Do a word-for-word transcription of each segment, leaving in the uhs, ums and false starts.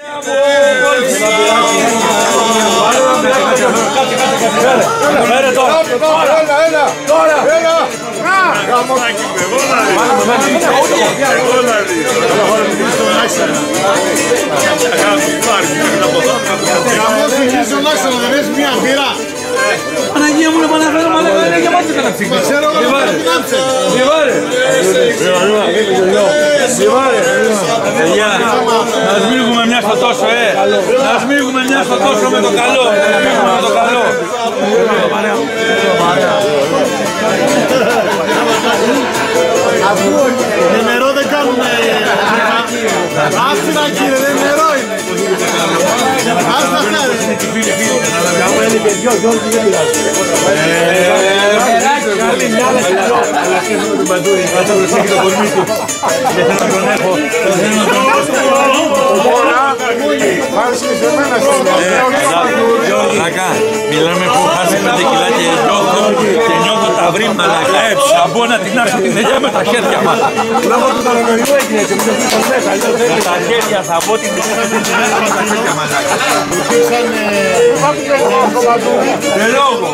Παναγία μου, Παναγία μου, είναι γεμάτο το καταψύχτη. Ξέρω εγώ να πινάψε. Διβάρε. Διβάρε. Παιδιά, να σμίγουμε μια στο τόσο, ε. Να σμίγουμε μια στο τόσο με το καλό. Με το καλό. Με νερό δεν κάνουμε. Άσυνα κύριε, δεν νερό είναι. Ας τα χάρη. Άμα είναι και δυο, δυο και δεν πειράζει. Καλή μια άλλα και δυο. Αλλά σκέφτομαι τον Παντούρη. Θα το προσέχει το κορμί του. Δεν θέλω να τον έχω. Δεν θέλω να τον έχω. Πάρεις και σε μένα στο Λάκα, μιλάμε που χάσει πέντε κιλά και νιώθω και νιώθω τα βρύμα λάκα. Θα μπω να την άσω την ελιά με τα χέρια μας. Λόγω του κορονοϊού έγινε και μην το πεις στον μέσα. Με τα χέρια θα μπω την ελιά με τα χέρια μας λάκα. Με λόγο.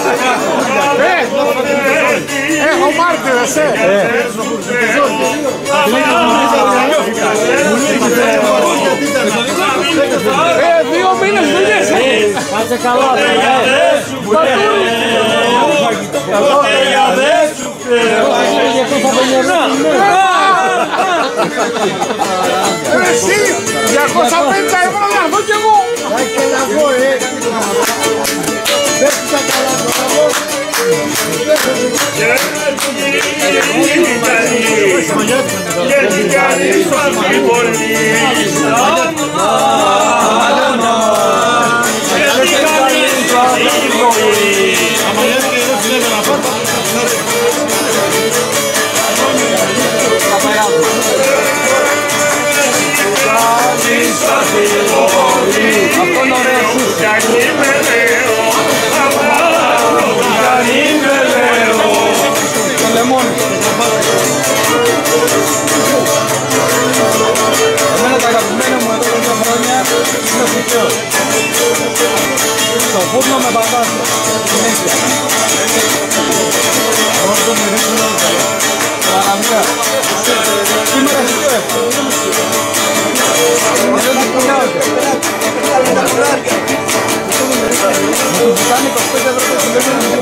Έχω μάρτυρες, ε. Ε, δύο μήνες δουλειές, ε. Κάτσε καλά, ε. Εσύ, διακόσια πενήντα ευρώ να δω κι εγώ. Και να πω, ε. Δεν τα καλά, μπράβο. Γιατί κανείς μας μη μπορεί. Γιατί κανείς μας μη μπορεί. Αυτό είναι ωραίο σου. Κι αν είμαι λέω, κι αν είμαι λέω. Το λεμόνι. Εμένα τα αγαπημένα μου εδώ δύο χρόνια είναι φυτό. Στο φούρνο με πατάτα. Συνέχεια. Εγώ το μυρίζω. Παραμικά. Σήμερα φυτό έχω. Εδώ δεν πουλάτε. Μου το ζητάνε είκοσι πέντε ευρώ το συλλέγιο.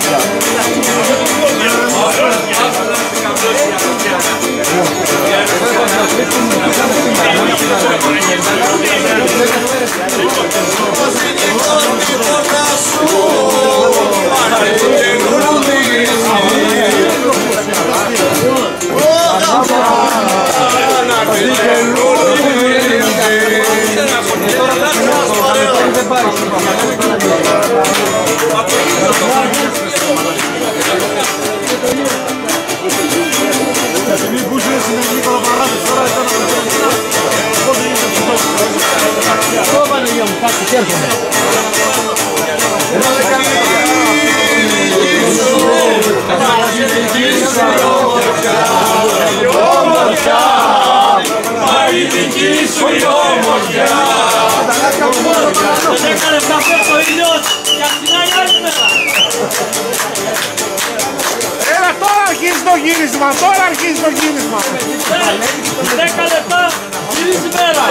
Έλα, τώρα αρχίζει το γύρισμα, τώρα αρχίζει το γύρισμα. δέκα λεπτά, γυρίζει μέρα.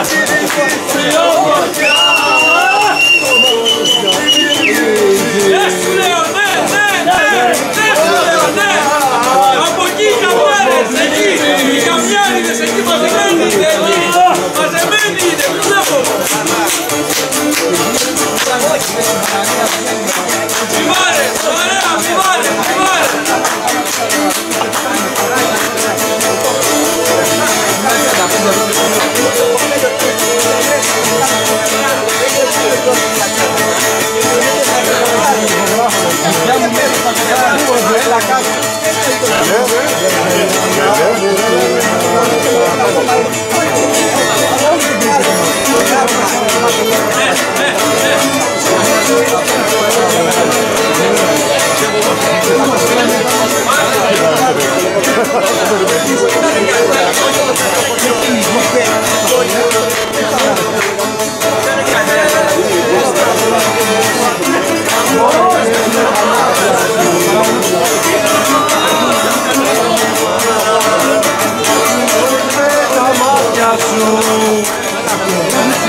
Ναι σου λέω, ναι, ναι, ναι, ναι σου λέω, ναι. Από εκεί οι καμπάρες, εκεί, οι καμπιάριδες, εκεί μαζεμένοι είναι, εκεί, μαζεμένοι είναι, τους βλέπω. Φιβάρες, ωραία, φιβάρες, φιβάρες. Thank you.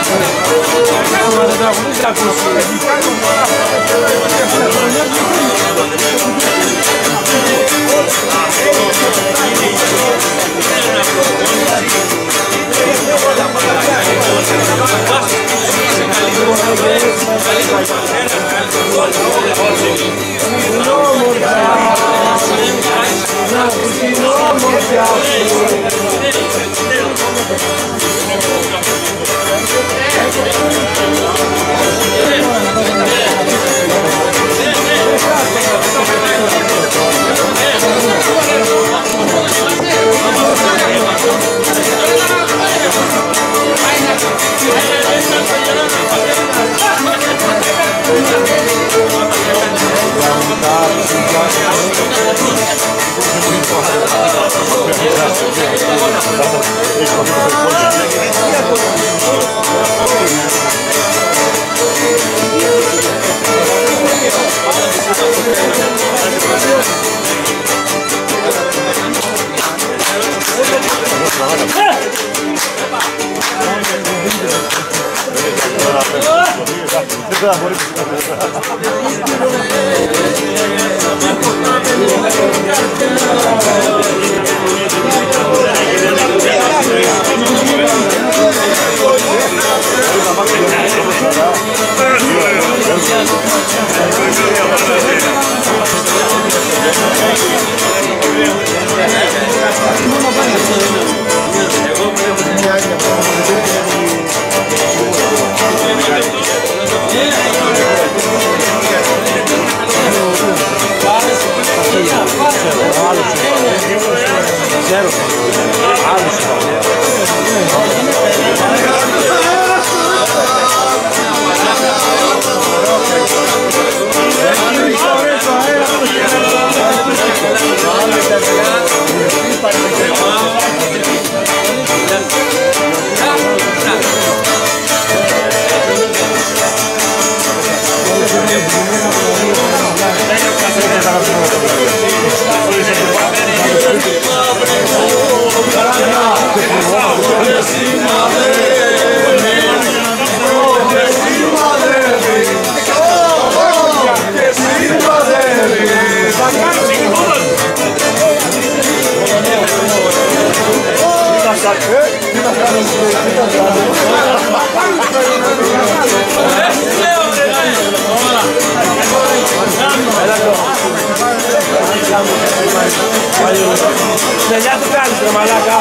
Τελειά του κάνεις ρε μαλάκα.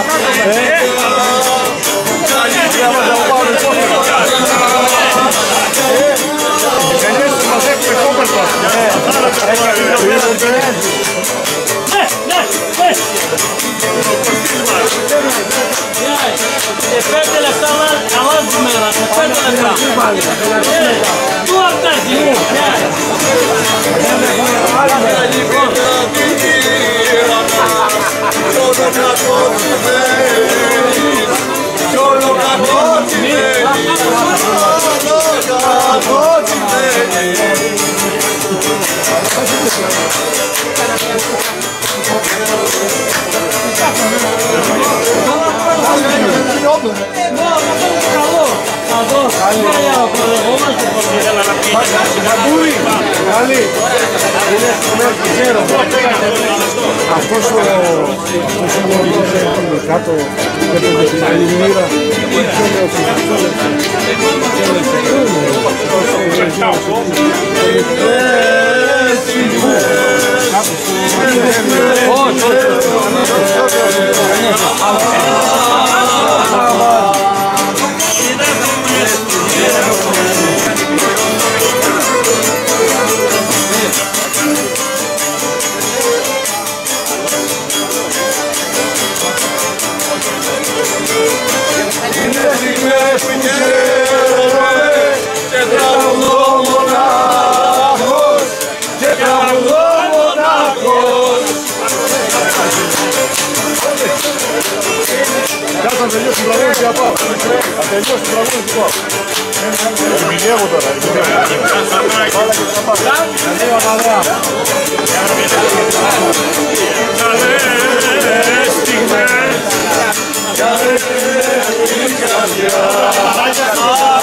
Σε πέντε λεπτά αγώνα τη μέρα, σε πέντε λεπτά. Πού αυτά είναι. Καλή, είναι στο ξέρω. Αυτός ο σύμβολος κάτω και το δεχτυλή μοίρα Θα τελειώσει την τραγούδια από αυτό. Θα τελειώσει την τραγούδια από αυτό. Μηνιεύω τώρα. Καλές στιγμές. Καλές στιγμές.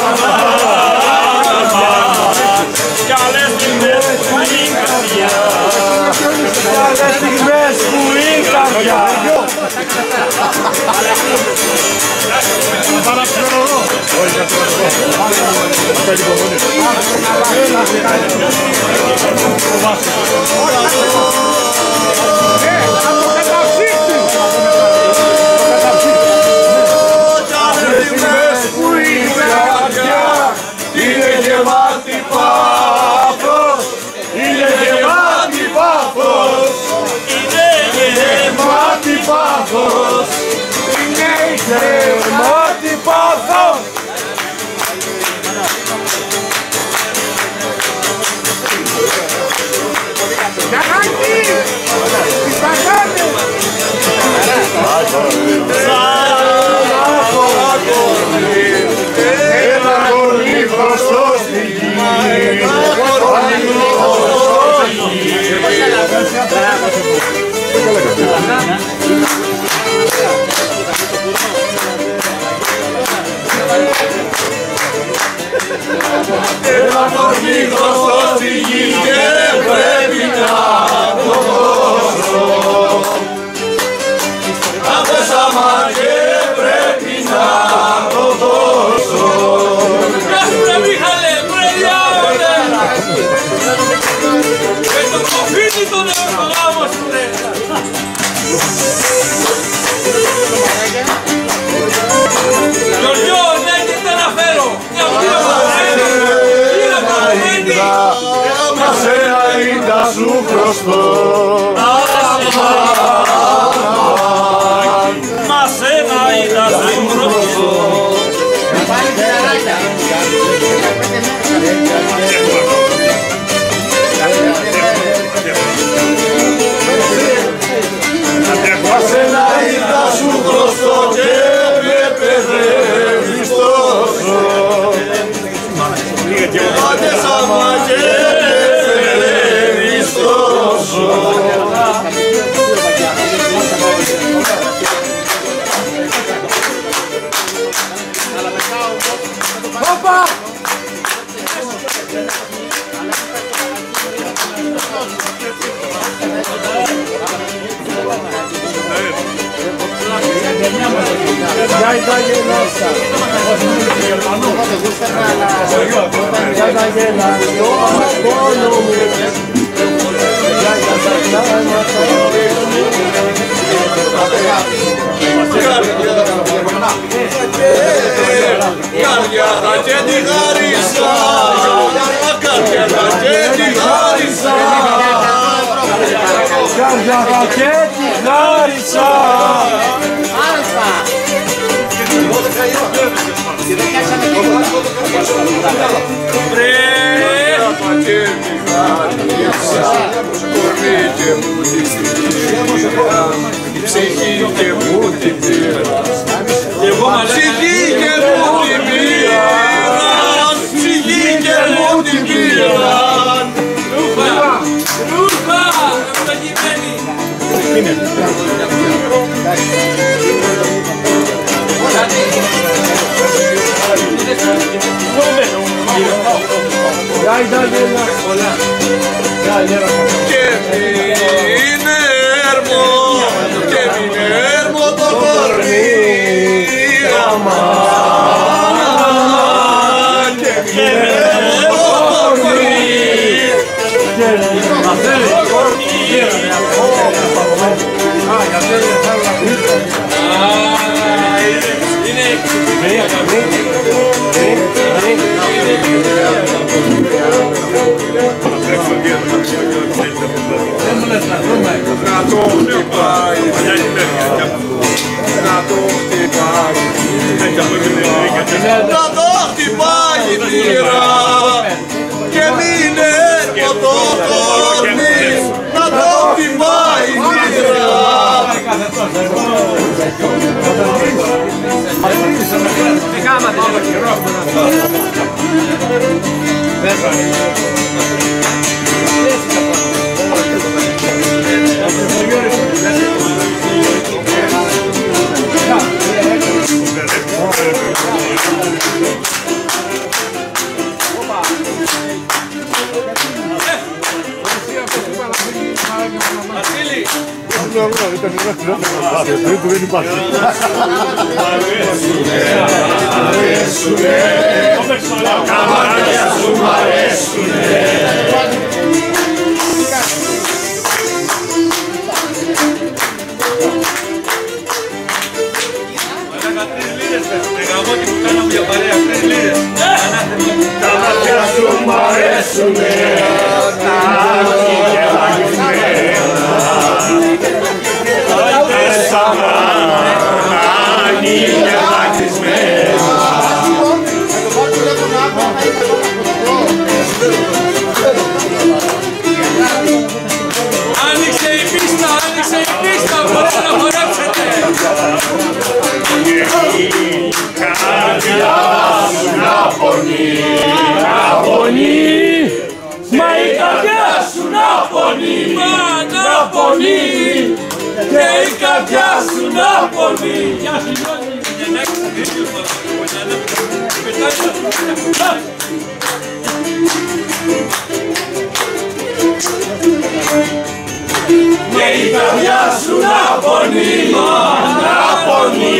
Ένα κορμί γνωστό στη γη και πρέπει να το δώσω. Άπεσαμα και πρέπει να το δώσω. Κάσπρα Μίχαλε, μπρελιάωνε! Με το κοφίνι τον εορκογάμο σου ρε! Γιωργιό, ναι, και τι να φέρω! Μια βουλία μα σένα ήταν σου χρωστώ. Μα σένα ήταν σου χρωστώ. Μα σένα ήταν σου χρωστώ και με παιδεύεις τόσο. Άντε σάμα και παιδεύεις τόσο. Όπα! Καρδιάτα και τη χάρισα, καρδιάτα και τη χάρισα, καρδιάτα και τη χάρισα. Ψυχή και μου την πήρα, ψυχή και μου την πήραν, ψυχή και μου την πήραν. Ρούφα, ρούφα, ευλογημένη. Και μην έρμο, και μην έρμο το κορμί, αμάν, και μην έρμο το κορμί. Να το χτυπάει, να το χτυπάει, να το χτυπάει η θύρα και μην έρχω το κορμί, να το χτυπάει η θύρα. Βασίλη! ήταν ένα φιλότερο πάθο, το τρίτο δεν υπάρχει. Αρέσουνε, τα μάτια σου μ' αρέσουνε. Τα μάτια σου μ' αρέσουνε, τα μάτια άνοιξε η πίστα, άνοιξε η πίστα, μπορείτε να χορέψετε. Η καρδιά σου να πονεί, να πονεί, μα η καρδιά σου να πονεί, να πονεί, και η καρδιά σου να πονεί. Γεια σου Γιώργη. Και η καρδιά σου να πονεί, να πονεί,